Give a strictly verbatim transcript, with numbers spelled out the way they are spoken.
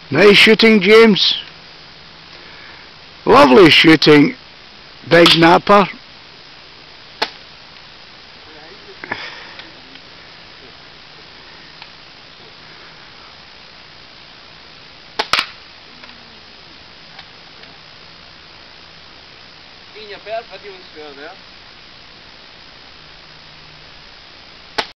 Nice shooting, James. Lovely shooting, big napper. Tinha perto, vai ter um senhor, né?